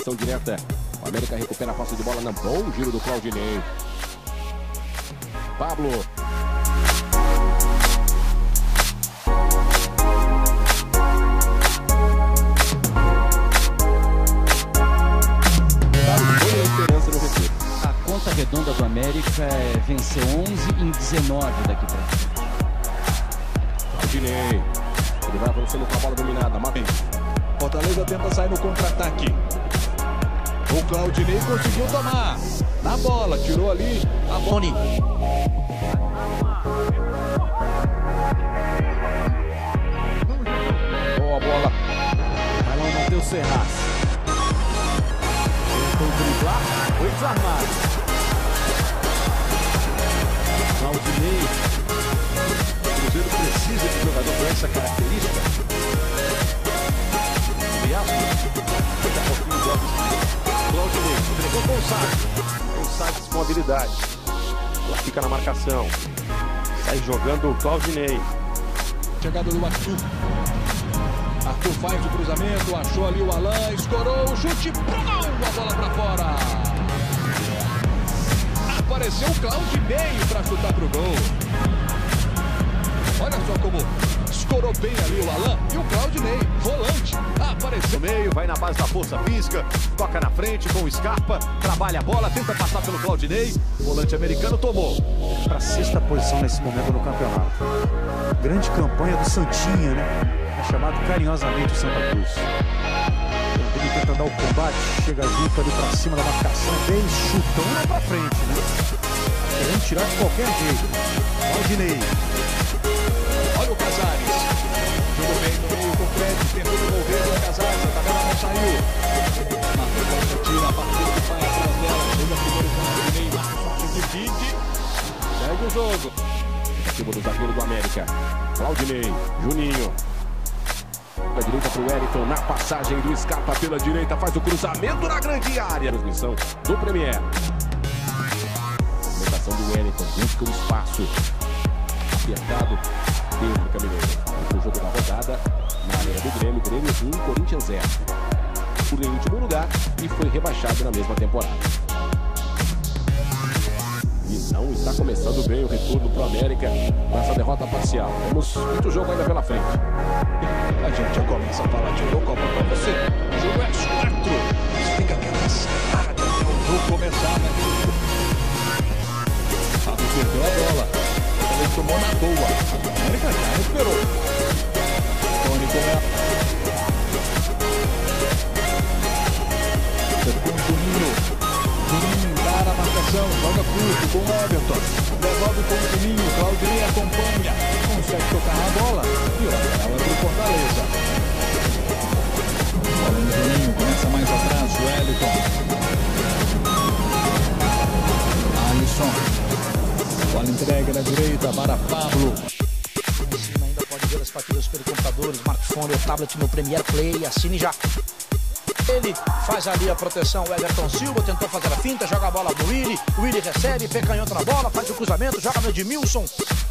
Marcação direta. O América recupera a posse de bola. Bom giro do Claudinei. Pablo. A conta redonda do América é vencer 11 em 19 daqui para frente. Claudinei. Ele vai avançando com a bola dominada. Fortaleza tenta sair no contra-ataque. O Claudinei conseguiu tomar. Na bola, tirou ali a Boni. Boa bola. Vai lá o Matheus Serraz. Tentou driblar, foi desarmado. Claudinei. O Cruzeiro precisa de jogador com essa característica. Claudinei entregou com o Salles. O Salles com habilidade. Ela fica na marcação. Sai jogando o Claudinei. Chegada do Arthur. Arthur faz o cruzamento, achou ali o Alan, escorou o chute, a bola pra fora. Apareceu o Claudinei para chutar pro gol. Olha só como escorou bem ali o Alan e o Claudinei, volante, apareceu no meio, vai na base da força física, toca na frente com o Scarpa, trabalha a bola, tenta passar pelo Claudinei, o volante americano tomou. Para a 6ª posição nesse momento no campeonato. Grande campanha do Santinha, né? É chamado carinhosamente o Santa Cruz. Ele tenta dar o combate, chega junto ali para cima da marcação, bem chutão lá para frente, né? Querendo tirar de qualquer jeito. Claudinei. Olha o Casares. Jogou bem no meio com o Fred, tentou devolver o Casares, a tabela não saiu. Marcos Costa tira a partida que vai atrás dela. Chega primeiro com o Claudinei, Marcos Costa divide. Segue o jogo. Tentativa do zagueiro do América. Claudinei, Juninho. Da direita para o Wellington, na passagem do Scarpa pela direita, faz o cruzamento na grande área. Transmissão do Premier. Movimentação do Wellington, busca o espaço. Apertado dentro do Camineiro. O jogo da rodada na área do Grêmio. Grêmio 1, Corinthians 0. Por em último lugar e foi rebaixado na mesma temporada. E não está começando bem o retorno para o América com essa derrota parcial. Temos muito jogo ainda pela frente. A gente já começa a falar de Eurocopa para você. O jogo é às 4. Mas fica aquela saga até o jogo começar, né? Fábio perdeu a bola. Ele tomou na boa. A América já recuperou. Tony começa. Com o Juninho. Juninho encara a marcação. Joga curto com o Everton. Devolve com o Juninho. Claudinei acompanha. Consegue tocar na bola. E o lateral é pro Fortaleza. Bola no Juninho. Começa mais atrás. Wellington. Alisson. Bola entrega na direita para Pablo. Ainda pode ver as partidas pelos computadores, smartphone ou tablet no Premier Play. Assine já. Ele faz ali a proteção, o Everton Silva tentou fazer a finta, joga a bola pro Willi. O Willi recebe, pé canhoto na bola, faz o cruzamento, joga no Edmilson.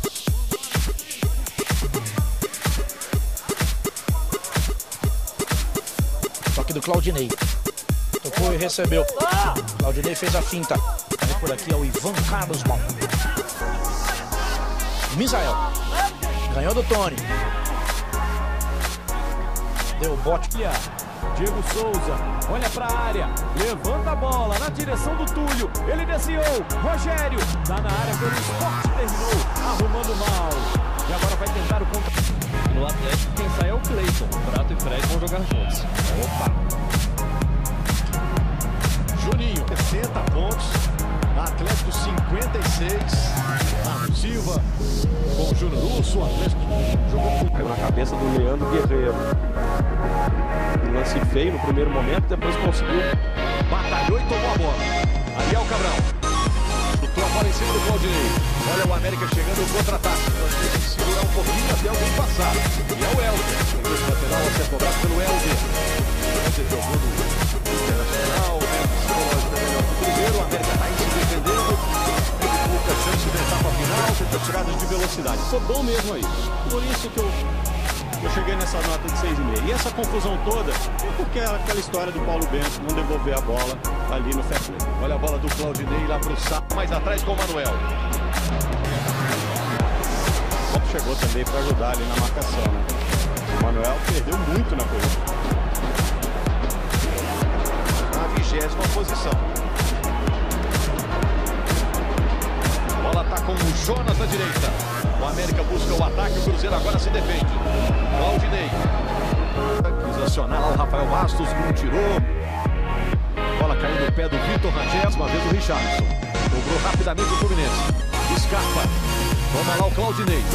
Toque do Claudinei. Tocou e recebeu. Claudinei fez a finta. E por aqui é o Ivan Carlos Bom. Misael. Ganhou do Tony. Deu bote. Diego Souza, olha para a área, levanta a bola na direção do Túlio, ele desciou, Rogério, tá na área pelo Sport, terminou, arrumando mal, e agora vai tentar o contra. No Atlético quem sai é o Cleiton, o Prato e Fred vão jogar juntos. Opa! Juninho, 60 pontos, Atlético 56, Marcos Silva, com o Júnior Urso, o Atlético jogou Caiu na cabeça do Leandro Guerreiro. Um lance feio no primeiro momento, depois conseguiu. batalhou e tomou a bola. Ariel Cabral. Chutou a bola em cima do Claudinei. Olha o América chegando no contra-ataque. Tem que segurar um pouquinho até alguém passar. E é o Helder. O lateral a ser cobrado pelo Helder. Helder jogou no Internacional. O psicológico é melhor que o Cruzeiro. O América está aí se defendendo. Teve pouca chance de etapa final. Tenta tiradas de velocidade. Ficou bom mesmo aí. Por isso que eu Eu cheguei nessa nota de 6,5. E essa confusão toda é porque é aquela história do Paulo Bento não devolver a bola ali no fair play. Olha a bola do Claudinei lá pro Sá, mais atrás com o Manuel. O chegou também para ajudar ali na marcação, né? O Manuel perdeu muito na corrida. Na 20ª posição. A bola tá com o Jonas na direita. O América busca o ataque, o Cruzeiro agora se defende. Claudinei. Quis acionar lá o Rafael Bastos, não tirou. Bola caiu no pé do Vitor Rangel. Uma vez o Richardson. Cobrou rapidamente o Fluminense. Scarpa. Toma lá o Claudinei.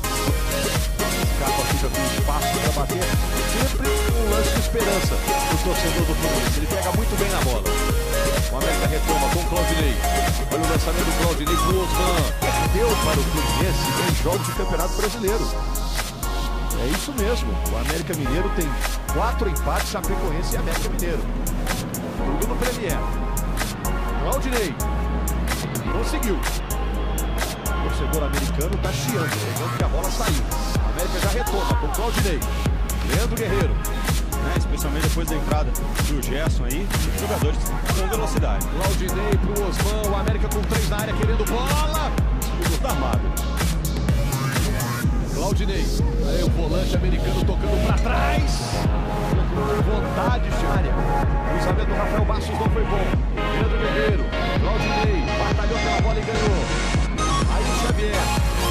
Scarpa fica com espaço para bater. Sempre um lance de esperança do torcedor do Fluminense. Ele pega muito bem na bola. O América retoma com o Claudinei. Olha o lançamento do Claudinei pro Osman. Perdeu para o Fluminense em jogos de Campeonato Brasileiro. É isso mesmo. O América Mineiro tem 4 empates, Chapecoense e América Mineiro. Tudo no Premier. Claudinei. Conseguiu. O torcedor americano está chiando, pegando que a bola saiu. A América já retoma com o Claudinei. Leandro Guerreiro. Especialmente depois da entrada do Gerson aí, os jogadores com velocidade. Claudinei pro Osman, o América com 3 na área, querendo bola. Tudo tá armado. Claudinei, aí o volante americano tocando para trás. Com vontade de área. O cruzamento do Rafael Bastos não foi bom. Leandro Guerreiro, Claudinei, batalhou pela bola e ganhou. Aí o Xavier.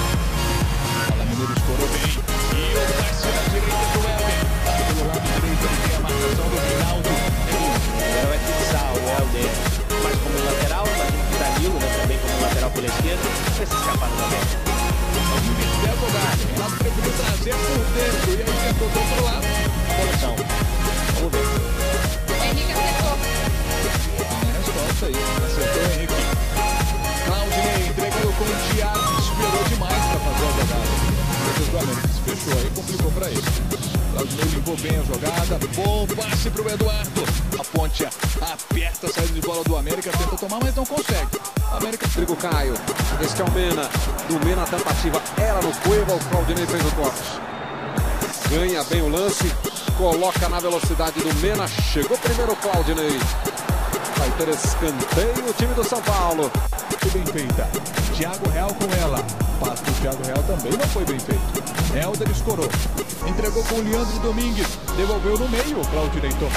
O Mineiro escorou bem. E o passe na direita do Helder. Do lado direito ele tem a marcação do Rinaldo. Agora vai fixar o Helder mais como lateral, imagino que o Danilo, né, também como lateral pela esquerda, vai se escapar do América. O time deve jogar. Ela preferiu trazer por dentro e aí tentou do outro lado. Posição. Vamos ver. Henrique acertou. Resposta aí. Acertou o Henrique. Claudinei entregando com o Thiago. Esperou demais para fazer a jogada. O do América se fechou aí, complicou para ele. Claudinei limpou bem a jogada. Bom passe pro Eduardo. A ponte aperta a saída de bola do América. Tenta tomar, mas não consegue. América. Rodrigo Caio. Este é o Mena. Do Mena a tentativa era no Cueva. O Claudinei fez o corte. Ganha bem o lance. Coloca na velocidade do Mena. Chegou primeiro o Claudinei. Vai ter escanteio o time do São Paulo. Muito bem feita. Thiago Real com ela. Passe do Thiago Real também não foi bem feito. Helder escorou. Entregou com o Leandro Domingues. Devolveu no meio. O Claudinei toma.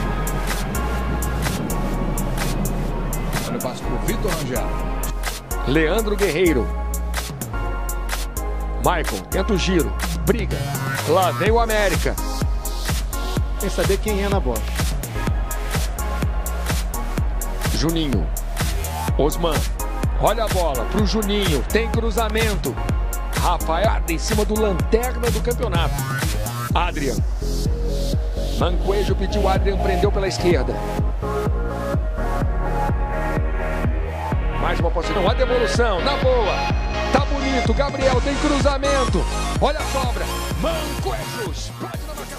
Olha o passe pro Vitor Rangel. Leandro Guerreiro. Michael tenta o giro. Briga. Lá vem o América. Tem que saber quem é na bola. Juninho. Osman. Olha a bola pro Juninho. Tem cruzamento. Rafael em cima do lanterna do campeonato. Adrian. Mancoejo pediu, Adrian prendeu pela esquerda. Mais uma possibilidade. A devolução. Na boa. Tá bonito. Gabriel tem cruzamento. Olha a sobra. Mancoejo. Explode na marcação.